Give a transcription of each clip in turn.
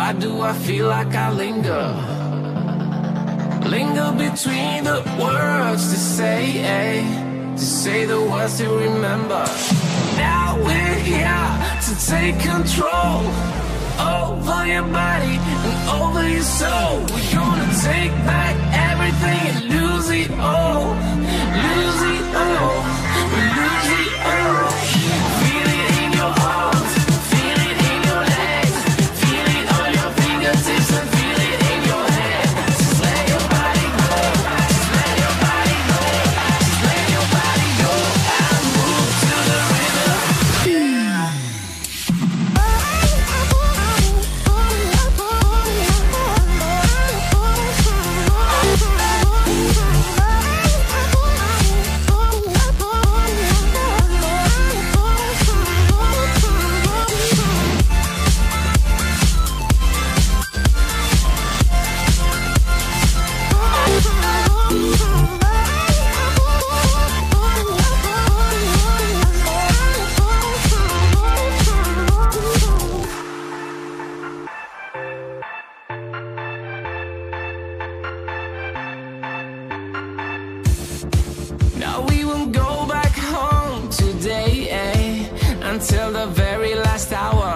Why do I feel like I linger? Linger between the words to say the words to remember. Now we're here to take control over your body and over your soul. We're gonna take back everything and lose it all. Lose it all. Lose it all. Feel it in your arms, feel it in your legs, feel it on your fingertips and feel it in your head. Just let your body go, just let your body go, just let your body go and move to the rhythm. Now we won't go back home today, until the very last hour.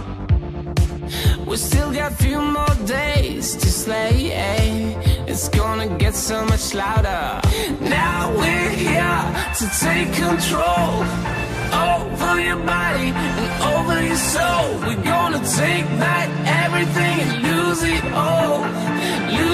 We still got few more days to slay, It's gonna get so much louder. Now we're here to take control over your body and over your soul. We're gonna take back everything and lose it all.